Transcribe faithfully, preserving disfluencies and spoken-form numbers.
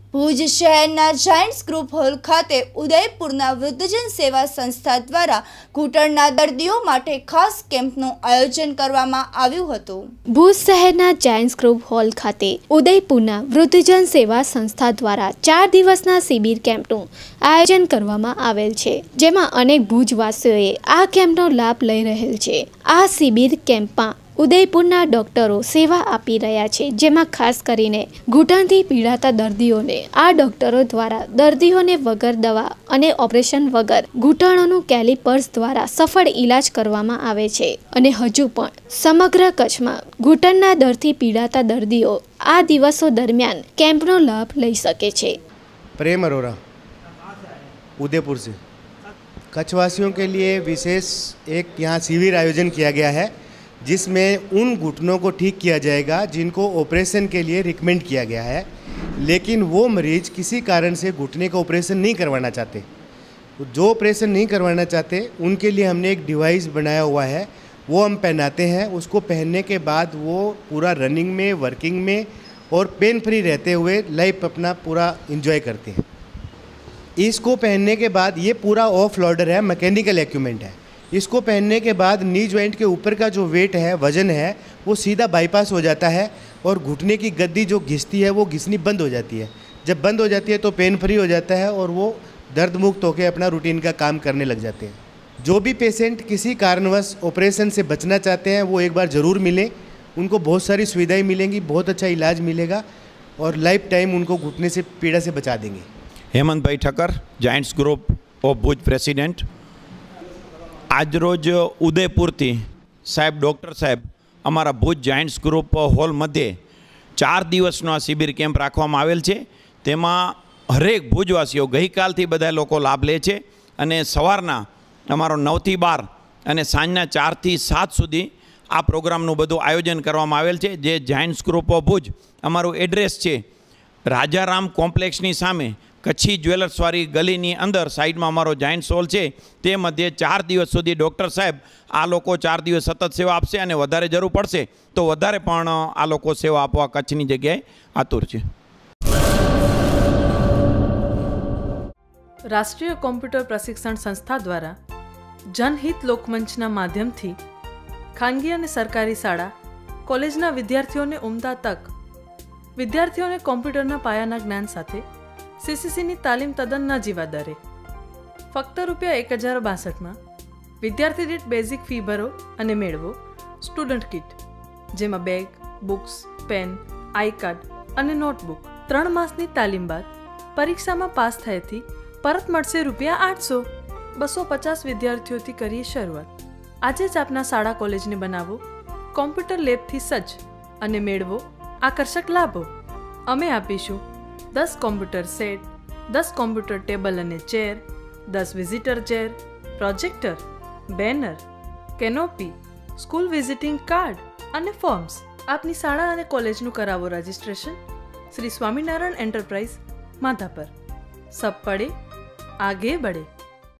ભુજ શહેરના Giants group hall ખાતે ઉદયપુરના વૃદ્ધજન સેવા સંસ્થા દ્વારા ઘૂંટણના દર્દીઓ માટે ખાસ કેમ્પનું આયોજન કરવામાં આવ્યું હતું। ભુજ શહેરના જાયન્ટ્સ ગ્રુપ હોલ ખાતે ઉદયપુરના વૃદ્ધજન સેવા સંસ્થા દ્વારા ચાર દિવસના શિબિર કેમ્પનું આયોજન કરવામાં આવેલ છે, જેમાં અનેક ભુજવાસીઓએ આ કેમ્પનો લાભ લઈ રહેલ છે। આ શિબિર કેમ્પમાં ઉદયપુરના ડોક્ટરો સેવા આપી રહ્યા છે, જેમાં ખાસ કરીને ઘૂંટણથી પીડાતા દર્દીઓને આ ડોક્ટરો દ્વારા દર્દીઓને વગર દવા અને ઓપરેશન વગર ઘૂંટણોનું કેલિપર્સ દ્વારા સફળ ઈલાજ કરવામાં આવે છે અને હજુ પણ સમગ્ર કચ્છમાં ઘૂંટણના દર્દથી પીડાતા દર્દીઓ આ દિવસો દરમિયાન કેમ્પનો લાભ લઈ શકે છે। प्रेम अरोरा उदयपुर से कच्छवासियों के लिए विशेष एक यहाँ शिविर आयोजन किया गया है, जिसमें उन घुटनों को ठीक किया जाएगा जिनको ऑपरेशन के लिए रिकमेंड किया गया है, लेकिन वो मरीज किसी कारण से घुटने का ऑपरेशन नहीं करवाना चाहते। तो जो ऑपरेशन नहीं करवाना चाहते उनके लिए हमने एक डिवाइस बनाया हुआ है, वो हम पहनाते हैं। उसको पहनने के बाद वो पूरा रनिंग में, वर्किंग में और पेन फ्री रहते हुए लाइफ अपना पूरा इंजॉय करते हैं। इसको पहनने के बाद ये पूरा ऑफ लोडर है, मैकेनिकल इक्विपमेंट है। इसको पहनने के बाद नी जॉइंट के ऊपर का जो वेट है, वजन है, वो सीधा बाईपास हो जाता है और घुटने की गद्दी जो घिसती है वो घिसनी बंद हो जाती है। जब बंद हो जाती है तो पेन फ्री हो जाता है और वो दर्द मुक्त होकर अपना रूटीन का काम करने लग जाते हैं। जो भी पेशेंट किसी कारणवश ऑपरेशन से बचना चाहते हैं वो एक बार ज़रूर मिलें। उनको बहुत सारी सुविधाएँ मिलेंगी, बहुत अच्छा इलाज मिलेगा और लाइफ टाइम उनको घुटने से पीड़ा से बचा देंगे। Hemant bhai Thakkar, Giants Group of Bhuj president. आज रोज उदयपुर थी साहेब डॉक्टर साहेब अमरा भुज जायंट्स ग्रुप हॉल मध्य चार दिवसनो आ शिबिर केम्प राखवामां आवेल छे। तेमां हरेक भुजवासीओ गई कालथी बधा लोको लाभ ले छे अने सवारना अमारो नौ थी बार अने सांजना चार थी सात सुधी आ प्रोग्रामनुं बधुं आयोजन करवामां आवेल छे। जे जायंट्स ग्रुप ऑफ भुज अमारुं एड्रेस छे राजाराम कॉम्प्लेक्सनी सामे कच्छी ज्वेलर्सवाળી गलीनी अंदर साइड में अमारो जायंट्स हॉल है। ते मध्य चार दिवस सुधी डॉक्टर साहेब आ लोको चार दिवस सतत सेवा आपशे अने वधारे जरूर पड़शे तो वधारे पण आ लोको सेवा आपवा कच्छनी जग्याए आतुर छे। राष्ट्रीय कॉम्प्यूटर प्रशिक्षण संस्था द्वारा जनहित लोकमंचना माध्यमथी खानगी अने सरकारी शाळा कॉलेजना विद्यार्थीओने उमदा तक। विद्यार्थीओने कॉम्प्यूटरना पायाना ज्ञान साथे सीसीसीनी तालीम तद्दन नजीवा दरे फक्त रुपया एक हज़ार बासठ में विद्यार्थी दीठ बेसिक फी भरो अने मेळवो स्टूडंट किट, जेमां bag, books, pen, I card अने नोटबुक। त्रण मासनी तालीम बाद परीक्षा में पास थयेथी परत मळशे रुपया आठ सौ। बसो पचास विद्यार्थीओथी करीए शरूआत। आजे ज आपना शाळा कॉलेजने बनावो कॉम्प्यूटर लेबथी सज्ज अने मेळवो आकर्षक लाभो। अमे आपीशुं दस कॉम्प्यूटर सेट, दस कॉम्प्यूटर टेबल अने चेर, दस visitor chair, projector, banner, canopy, school visiting card अने फॉर्म्स। आपनी शाळा अने कॉलेजनुं करावो रजिस्ट्रेशन श्री स्वामीनारायण एंटरप्राइज माधापर। सब पढ़े आगे बढ़े।